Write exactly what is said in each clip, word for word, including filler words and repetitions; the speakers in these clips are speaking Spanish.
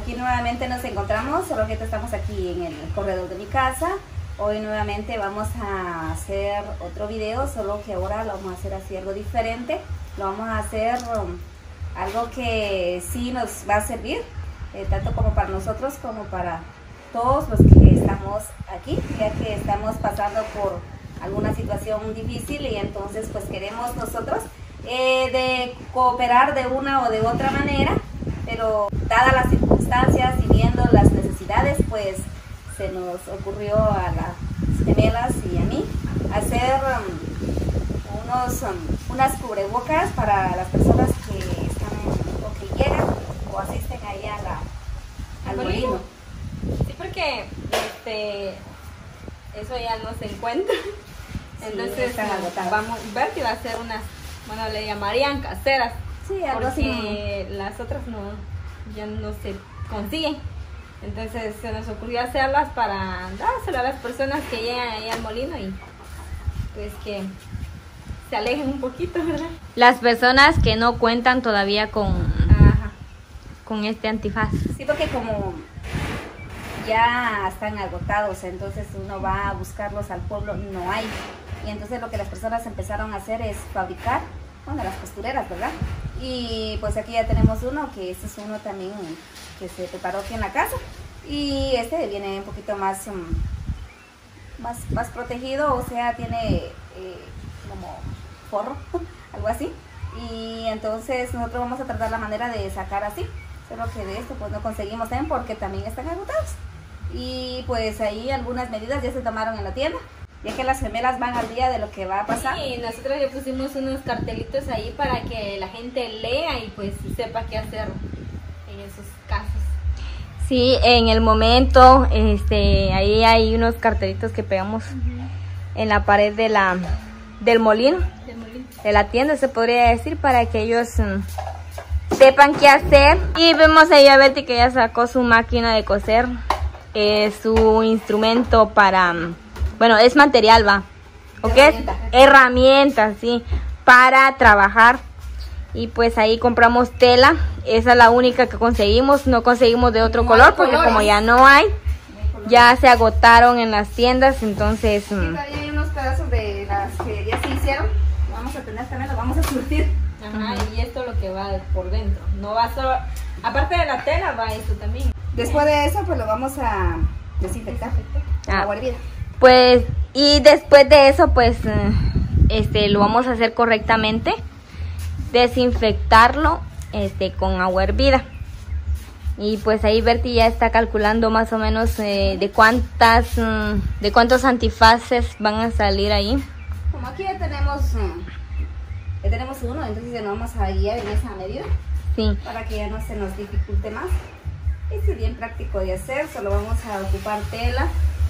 aquí nuevamente nos encontramos, solo que estamos aquí en el corredor de mi casa. Hoy nuevamente vamos a hacer otro video, solo que ahora lo vamos a hacer así algo diferente. Lo vamos a hacer um, algo que sí nos va a servir, eh, tanto como para nosotros como para todos los que estamos aquí, ya que estamos pasando por alguna situación difícil y entonces pues queremos nosotros eh, de cooperar de una o de otra manera, pero dadas las circunstancias y viendo las necesidades, pues se nos ocurrió a las gemelas y a mí hacer um, unos, um, unas cubrebocas para las personas que están o que llegan o asisten ahí a la, al molino. Sí, porque este, eso ya no se encuentra. Entonces sí, vamos a ver que va a ser unas, bueno, le llamarían caseras. Sí, algo porque así. Las otras no, ya no se consiguen. Entonces se nos ocurrió hacerlas para dárselo a las personas que llegan ahí al molino y pues que se alejen un poquito, ¿verdad? Las personas que no cuentan todavía con, Ajá. con este antifaz. Sí, porque como ya están agotados, entonces uno va a buscarlos al pueblo, no hay. Y entonces lo que las personas empezaron a hacer es fabricar, bueno, las costureras, ¿verdad? Y pues aquí ya tenemos uno, que este es uno también que se preparó aquí en la casa. Y este viene un poquito más, um, más, más protegido, o sea, tiene eh, como forro, algo así. Y entonces nosotros vamos a tratar la manera de sacar así. Solo que de esto pues no conseguimos también porque también están agotados. Y pues ahí algunas medidas ya se tomaron en la tienda, ya que las gemelas van al día de lo que va a pasar. Sí, nosotros le pusimos unos cartelitos ahí para que la gente lea y pues sepa qué hacer en esos casos. Sí, en el momento, este, ahí hay unos cartelitos que pegamos uh-huh. en la pared de la, del molino, del molino, de la tienda, se podría decir, para que ellos um, sepan qué hacer. Y vemos ahí a Betty que ya sacó su máquina de coser, eh, su instrumento para, bueno, es material, va, ¿o qué es? Herramientas, sí, para trabajar. Y pues ahí compramos tela, esa es la única que conseguimos, no conseguimos de otro no color porque colores. Como ya no hay, no ya se agotaron en las tiendas, entonces... Sí, todavía hay unos pedazos de las que ya se hicieron, vamos a tener también, los vamos a surtir. Ajá, uh-huh. Y esto es lo que va por dentro, no va solo, aparte de la tela va esto también. Después de eso pues lo vamos a desinfectar, ah, agua hervida. Pues, y después de eso pues, este, lo vamos a hacer correctamente. Desinfectarlo este, con agua hervida. Y pues ahí Bertie ya está calculando más o menos eh, de cuántas mm, de cuántos antifaces van a salir ahí. Como aquí ya tenemos ya tenemos uno, entonces ya nos vamos a guiar en esa medida. Sí. Para que ya no se nos dificulte más. Este es bien práctico de hacer, solo vamos a ocupar tela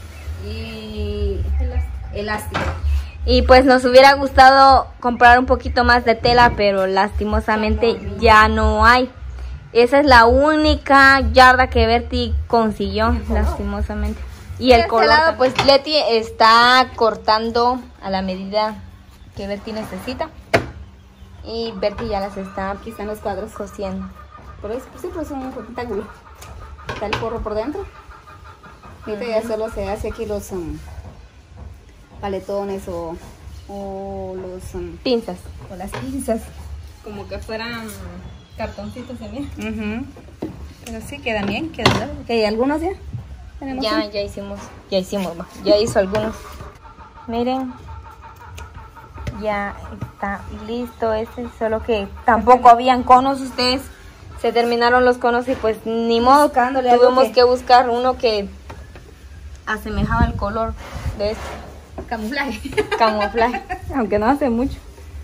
y elástico. elástico. Y pues nos hubiera gustado comprar un poquito más de tela, pero lastimosamente ya no hay. Esa es la única yarda que Bertie consiguió, lastimosamente. Y el color. De este lado, pues Leti está cortando a la medida que Bertie necesita. Y Bertie ya las está, aquí están los cuadros, cosiendo. Pero es, sí, pues es un rectángulo. Está el forro por dentro. Ahorita uh-huh. ya solo se hace aquí los... Um, paletones o, o los um, pinzas o las pinzas como que fueran cartoncitos también. Uh-huh. Pero sí quedan bien, quedan bien. Okay, algunos ya tenemos ya un... ya hicimos ya hicimos ya hizo algunos, miren, ya está listo este, solo que tampoco habían conos, ustedes se terminaron los conos y pues ni modo, tuvimos que... que buscar uno que asemejaba el color de este. Camuflaje. Camuflaje, aunque no hace mucho.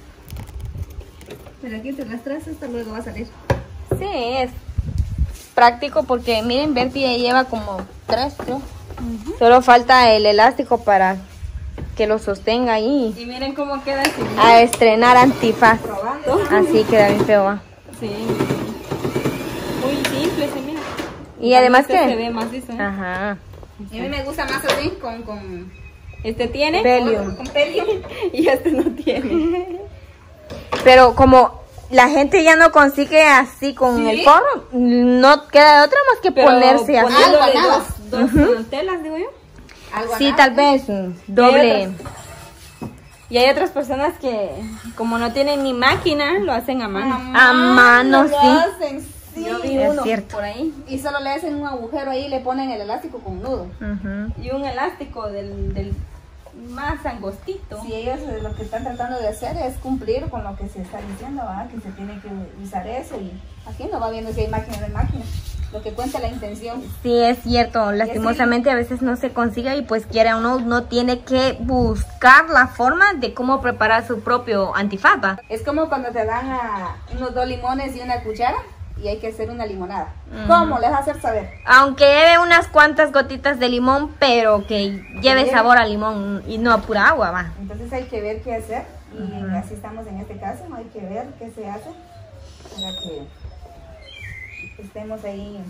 Pero aquí te las traes, hasta luego va a salir. Sí, es práctico porque miren, Bertie lleva como tres, creo. Uh-huh. Solo falta el elástico para que lo sostenga ahí. Y miren cómo queda así. A estrenar antifaz. Probando. Así queda bien feo, ¿va? Sí. Muy simple, se mira. Y además que... se ve más liso, ¿eh? Ajá. Y a mí me gusta más así, con... con... Este tiene pelium. Con pelium. Y este no tiene. Pero como la gente ya no consigue así con ¿Sí? el forro. No queda de otra más que Pero ponerse así. poniéndole Algo, dos, dos uh-huh. telas, digo yo. Algo Sí, nada. tal vez doble. Y hay otras personas que, como no tienen ni máquina, lo hacen a mano. A mano, lo sí. hacen, sí. Yo vi Es uno cierto. por ahí. Y solo le hacen un agujero ahí y le ponen el elástico con nudo. Ujú. Y un elástico del, del más angostito. Si ellos eh, lo que están tratando de hacer es cumplir con lo que se está diciendo, ¿verdad? Que se tiene que usar eso y aquí no va viendo si hay máquina o no hay máquina. Lo que cuenta la intención. Sí, es cierto. Lastimosamente a veces no se consigue y pues quiera uno, uno tiene que buscar la forma de cómo preparar su propio antifaz, ¿va? Es como cuando te dan a unos dos limones y una cuchara y hay que hacer una limonada. Ujú. ¿Cómo? Les vas a hacer saber. Aunque lleve unas cuantas gotitas de limón, pero que lleve Sí. sabor a limón y no a pura agua, va. Entonces hay que ver qué hacer y Ujú. así estamos en este caso, hay que ver qué se hace para que estemos ahí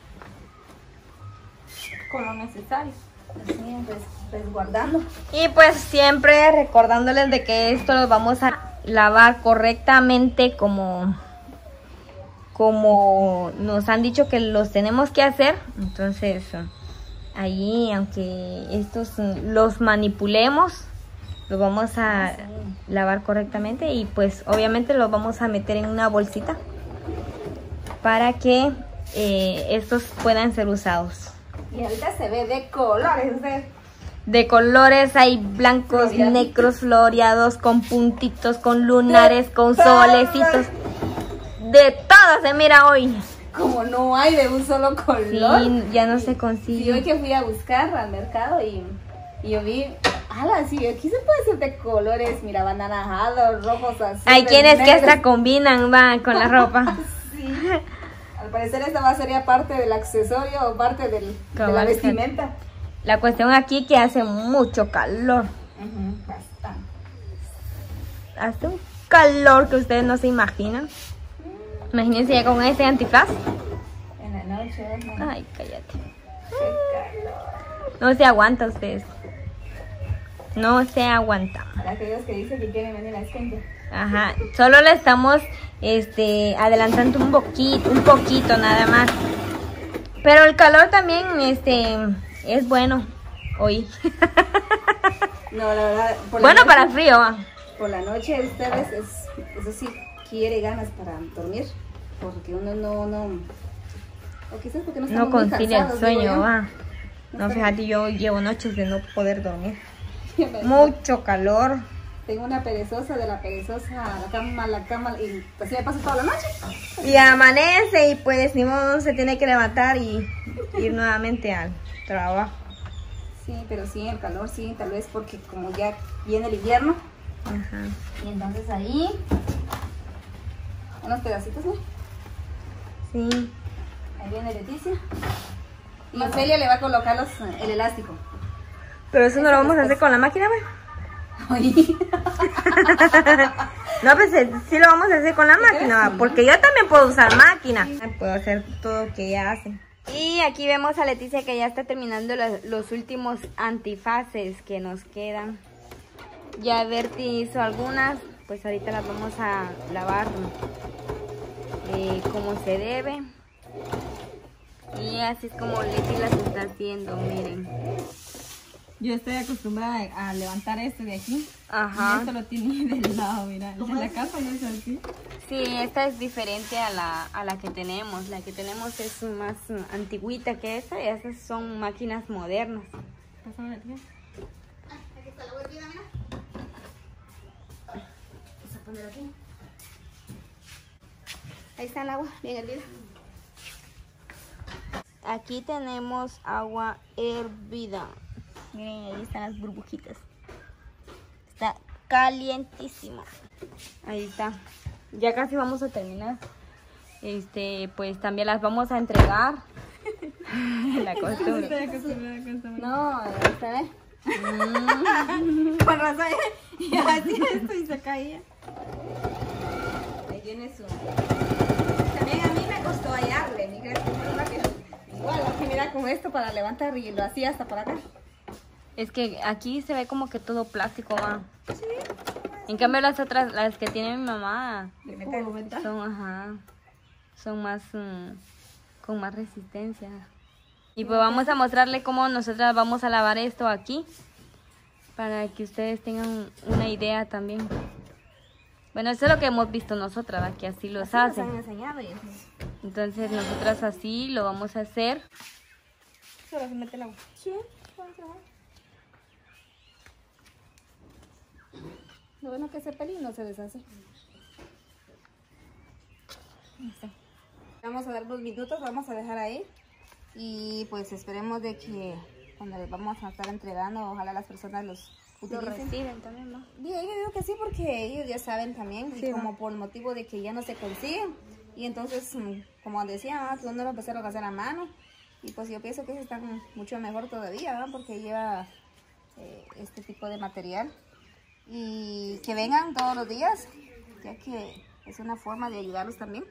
Con lo necesario. así, pues, resguardando. Y pues siempre recordándoles de que esto lo vamos a lavar correctamente como, como nos han dicho que los tenemos que hacer. Entonces ahí, aunque estos los manipulemos, los vamos a Sí. lavar correctamente y pues obviamente los vamos a meter en una bolsita para que eh, estos puedan ser usados. Y ahorita se ve de colores, usted. De colores hay blancos, Floreados. negros, floreados, con puntitos, con lunares, De con todo. solecitos. De todo se mira hoy. Como no hay de un solo color. Sí, ya no se Sí, hoy consigue. que fui a buscar al mercado y, y yo vi, ala, sí, aquí se puede hacer de colores, mira, anaranjados, rojos, azules, Hay quienes que negros. hasta combinan, va, con la ropa. Sí. Al parecer esta va a ser ya parte del accesorio o parte del, de la Cabal, vestimenta. La cuestión aquí que hace mucho calor. Ujú, bastante. Hace un calor que ustedes no se imaginan. Imagínense ya con este antifaz. En la noche, ¿no? Ay, cállate. Qué calor. No se aguanta ustedes. No se aguanta. Para aquellos que dicen que quieren venir a Skenke. Ajá, solo le estamos este adelantando un poquito, un poquito nada más. Pero el calor también este es bueno hoy. No, la verdad, por la Bueno, noche- para el frío. va. Por la noche ustedes, es, eso sí, quiere ganas para dormir, porque uno no, no, o quizás porque no No estamos muy concilia el cansados, digo sueño, yo. va. No, fíjate, yo llevo noches de no poder dormir. Me- Mucho calor. Tengo una perezosa, de la perezosa a la cama, a la cama, y así me paso toda la noche. Y amanece y pues ni modo se tiene que levantar y ir nuevamente al trabajo. Sí, pero sí, el calor, sí, tal vez porque como ya viene el invierno, Ajá. y entonces ahí, unos pedacitos, ¿no? Sí. Ahí viene Leticia. Y Ofelia le va a colocar los, el elástico. Pero eso no lo vamos a hacer con la máquina, güey. Oye. No, pues eh, sí lo vamos a hacer con la máquina, ¿va? Porque yo también puedo usar máquina. Puedo hacer todo lo que ella hace. Y aquí vemos a Leticia que ya está terminando los, los últimos antifaces que nos quedan. Ya Berti hizo algunas, pues ahorita las vamos a lavar eh, como se debe. Y así es como Leti las está haciendo, miren. Yo estoy acostumbrada a levantar este de aquí. Ajá. Y esto lo tiene del lado, mira. El de la casa no es así. Sí, esta es diferente a la, a la que tenemos. La que tenemos es más uh, antigüita que esta y esas son máquinas modernas. Pásame la tía. Aquí está la huevita, mira. Vamos a poner aquí. Ahí está el agua, bien hervida. Aquí tenemos agua hervida. Miren, ahí están las burbujitas. Está calientísima. Ahí está. Ya casi vamos a terminar. Este, pues también las vamos a entregar. La costumbre. Estoy acostumbrada con esta máquina. No, esta vez. Con razón. Y hacía esto y se caía. Ahí tiene su. También a mí me costó hallarle, mi crees que fue rápido. Igual, aquí mira con esto para levantar y lo hacía hasta para acá. Es que aquí se ve como que todo plástico, va. Sí, En cambio las otras, las que tiene mi mamá, ¿Meta? son, ajá, son más, mm, con más resistencia. Y pues vamos a mostrarle cómo nosotras vamos a lavar esto aquí, para que ustedes tengan una idea también. Bueno, eso es lo que hemos visto nosotras, ¿verdad? Que así los Así nos hacen. han enseñado y Entonces nosotras así lo vamos a hacer. Solo se mete el agua. sí, vamos a ver. Lo bueno que ese pelín no se deshace. Vamos a dar unos minutos, vamos a dejar ahí. Y pues esperemos de que cuando les vamos a estar entregando, ojalá las personas los Lo utilicen. reciben también, ¿no? Bien, yo digo que sí, porque ellos ya saben también, y Sí, como va. por el motivo de que ya no se consiguen. Y entonces, mm, como decía, ah, no lo empezaron a hacer a mano. Y pues yo pienso que ellos están mucho mejor todavía, ¿verdad? Porque lleva eh, este tipo de material. Y que vengan todos los días, ya que es una forma de ayudarlos también.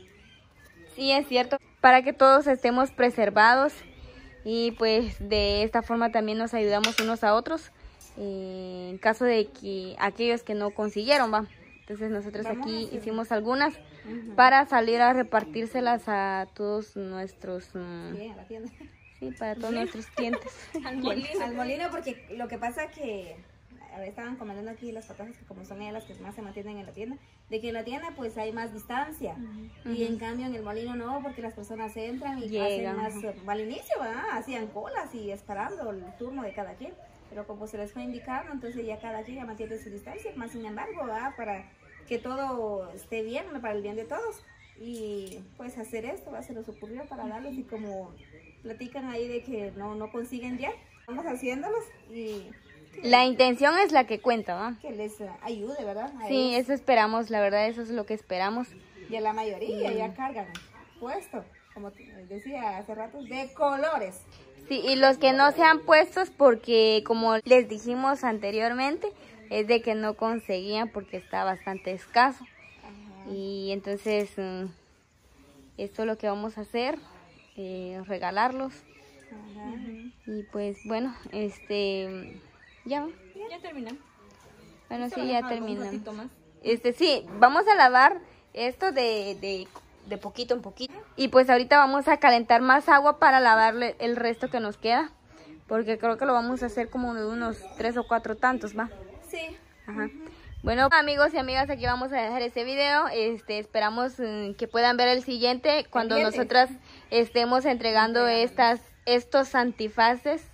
Sí, es cierto, para que todos estemos preservados y pues de esta forma también nos ayudamos unos a otros eh, en caso de que aquellos que no consiguieron, va. Entonces nosotros Vamos aquí a hacer- hicimos algunas Ujú. para salir a repartírselas a todos nuestros, mm, Bien, a la tienda. sí, para todos nuestros clientes. Al molino. Al molino, porque lo que pasa que a ver, estaban comentando aquí las patatas que como son ellas las que más se mantienen en la tienda, de que en la tienda pues hay más distancia y en cambio en el molino no, porque las personas entran y Llegan, hacen más, uh, al inicio, ¿verdad? Hacían colas y esperando el turno de cada quien, pero como se les fue indicando, entonces ya cada quien ya mantiene su distancia, más sin embargo, ¿verdad? Para que todo esté bien, para el bien de todos. Y pues hacer esto, ¿verdad? Se nos ocurrió para darlos y como platican ahí de que no, no consiguen ya, vamos haciéndolos y La intención es la que cuenta, ¿va? que les uh, ayude, ¿verdad? A Sí, ellos. eso esperamos, la verdad, eso es lo que esperamos. Y a la mayoría ya cargan puesto, como te decía hace rato, de colores. Sí, y los que no se han puestos porque, como les dijimos anteriormente, es de que no conseguían porque está bastante escaso. Ajá. Y entonces, mm, esto es lo que vamos a hacer, eh, regalarlos. Ajá. Y pues, bueno, este, ya, Ya terminamos. bueno, Solo sí, ya algo, un terminamos. ratito más. Este, sí, vamos a lavar esto de, de, de poquito en poquito. Y pues ahorita vamos a calentar más agua para lavarle el resto que nos queda. Porque creo que lo vamos a hacer como de unos tres o cuatro tantos, ¿va? Sí. Ajá. Bueno, amigos y amigas, aquí vamos a dejar este video. Este, esperamos mm, que puedan ver el siguiente cuando Pendientes. nosotras estemos entregando estas, estos antifaces.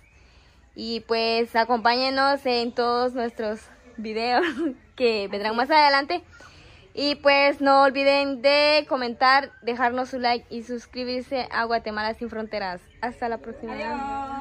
Y pues acompáñenos en todos nuestros videos que vendrán más adelante. Y pues no olviden de comentar, dejarnos su like y suscribirse a Guatemala Sin Fronteras. Hasta la próxima. Adiós.